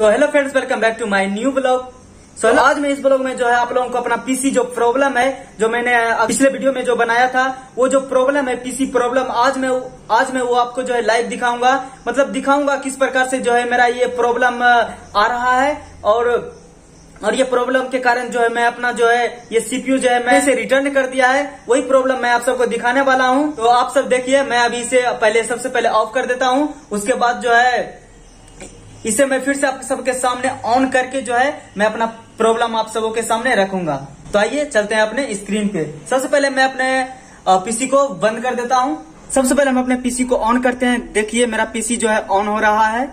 तो hello friends, welcome back to my new blog. So आज मैं इस ब्लॉग में जो है आप लोगों को अपना पीसी जो प्रॉब्लम है, जो मैंने पिछले वीडियो में जो बनाया था, वो जो प्रॉब्लम है पीसी प्रॉब्लम, आज मैं वो आपको जो है लाइव दिखाऊंगा। मतलब दिखाऊंगा किस प्रकार से जो है मेरा ये प्रॉब्लम आ रहा है और ये प्रॉब्लम के कारण जो है मैं अपना जो है ये सीपीयू जो है मैं इसे रिटर्न कर दिया है। वही प्रॉब्लम मैं आप सबको दिखाने वाला हूँ। तो आप सब देखिए, मैं अभी इसे सबसे पहले ऑफ कर देता हूँ। उसके बाद जो है इसे मैं फिर से आप सबके सामने ऑन करके जो है मैं अपना प्रॉब्लम आप सबों के सामने रखूंगा। तो आइए चलते हैं अपने स्क्रीन पे। सबसे पहले मैं अपने पीसी को बंद कर देता हूं। सबसे पहले हम अपने पीसी को ऑन करते हैं। देखिए मेरा पीसी जो है ऑन हो रहा है।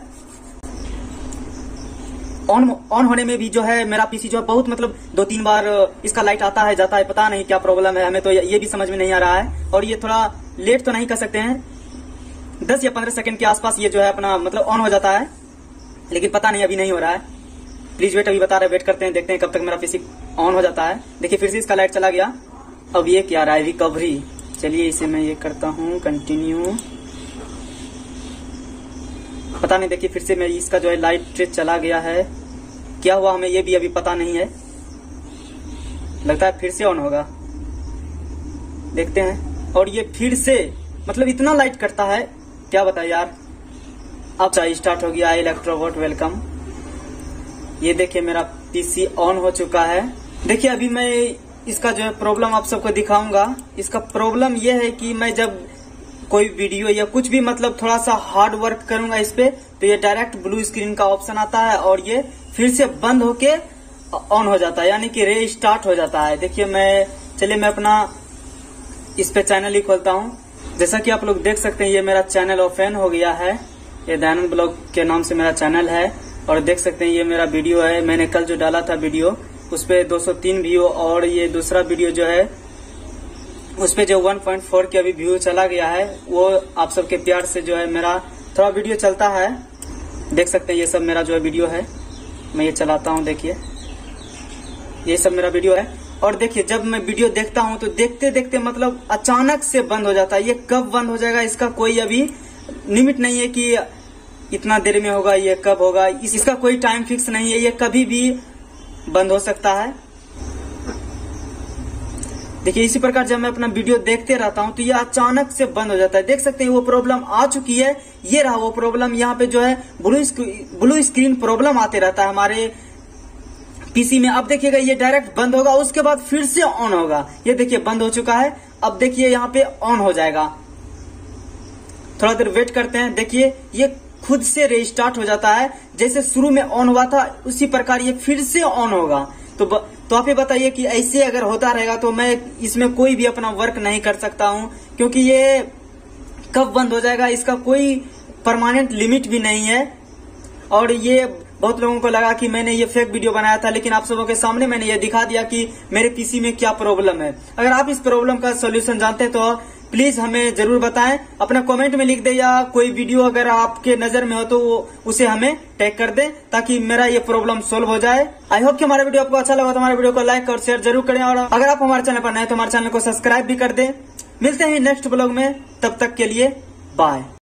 ऑन होने में भी जो है मेरा पीसी जो है बहुत मतलब 2-3 बार इसका लाइट आता है जाता है, पता नहीं क्या प्रॉब्लम है, हमें तो ये भी समझ में नहीं आ रहा है। और ये थोड़ा लेट तो नहीं कर सकते हैं, 10 या 15 सेकंड के आसपास ये जो है अपना मतलब ऑन हो जाता है, लेकिन पता नहीं अभी नहीं हो रहा है। प्लीज वेट, अभी बता रहे, वेट करते हैं, देखते हैं कब तक मेरा पीसी ऑन हो जाता है। देखिए फिर से इसका लाइट चला गया। अब ये क्या रहा है, रिकवरी। चलिए इसे मैं ये करता हूँ कंटिन्यू। पता नहीं, देखिए फिर से मेरी इसका जो है लाइट चला गया है। क्या हुआ हमें ये भी अभी पता नहीं है, लगता है फिर से ऑन होगा, देखते हैं। और ये फिर से मतलब इतना लाइट करता है, क्या बताए यार। अब स्टार्ट हो गया इलेक्ट्रोबॉट वेलकम। ये देखिए मेरा पीसी ऑन हो चुका है। देखिए अभी मैं इसका जो है प्रॉब्लम आप सबको दिखाऊंगा। इसका प्रॉब्लम ये है कि मैं जब कोई वीडियो या कुछ भी मतलब थोड़ा सा हार्ड वर्क करूंगा इस पे, तो ये डायरेक्ट ब्लू स्क्रीन का ऑप्शन आता है और ये फिर से बंद होके ऑन हो जाता है, यानी कि रे स्टार्ट हो जाता है। देखिए चलिए मैं अपना इस पे चैनल ही खोलता हूँ। जैसा कि आप लोग देख सकते हैं ये मेरा चैनल ओपन हो गया है। ये दयानंद ब्लॉग के नाम से मेरा चैनल है और देख सकते हैं ये मेरा वीडियो है। मैंने कल जो डाला था वीडियो, उस पे 203 व्यू और ये दूसरा वीडियो जो है उस पे जो 1.4 के अभी व्यू चला गया है, वो आप सबके प्यार से जो है मेरा थोड़ा वीडियो चलता है। देख सकते हैं ये सब मेरा जो है वीडियो है। मैं ये चलाता हूँ, देखिए ये सब मेरा वीडियो है। और देखिए जब मैं वीडियो देखता हूँ तो देखते देखते मतलब अचानक से बंद हो जाता है। ये कब बंद हो जाएगा इसका कोई अभी लिमिट नहीं है कि इतना देर में होगा, ये कब होगा, इसका कोई टाइम फिक्स नहीं है, ये कभी भी बंद हो सकता है। देखिए इसी प्रकार जब मैं अपना वीडियो देखते रहता हूं तो ये अचानक से बंद हो जाता है। देख सकते हैं वो प्रॉब्लम आ चुकी है। ये रहा वो प्रॉब्लम। यहाँ पे जो है ब्लू स्क्रीन प्रॉब्लम आते रहता है हमारे पीसी में। अब देखिएगा ये डायरेक्ट बंद होगा, उसके बाद फिर से ऑन होगा। ये देखिए बंद हो चुका है। अब देखिए यहाँ पे ऑन हो जाएगा। थोड़ा देर वेट करते हैं। देखिए ये खुद से रीस्टार्ट हो जाता है, जैसे शुरू में ऑन हुआ था उसी प्रकार ये फिर से ऑन होगा। तो आप ये बताइए कि ऐसे अगर होता रहेगा तो मैं इसमें कोई भी अपना वर्क नहीं कर सकता हूं, क्योंकि ये कब बंद हो जाएगा इसका कोई परमानेंट लिमिट भी नहीं है। और ये बहुत लोगों को लगा कि मैंने ये फेक वीडियो बनाया था, लेकिन आप सबों के सामने मैंने ये दिखा दिया कि मेरे पीसी में क्या प्रॉब्लम है। अगर आप इस प्रॉब्लम का सोल्यूशन जानते हैं तो प्लीज हमें जरूर बताएं, अपना कमेंट में लिख दे, या कोई वीडियो अगर आपके नजर में हो तो उसे हमें टैग कर दे, ताकि मेरा ये प्रॉब्लम सोल्व हो जाए। आई होप कि हमारा वीडियो आपको अच्छा लगा तो हमारे वीडियो को लाइक और शेयर जरूर करें। और अगर आप हमारे चैनल पर नए तो हमारे चैनल को सब्सक्राइब भी कर दें। मिलते हैं नेक्स्ट ब्लॉग में, तब तक के लिए बाय।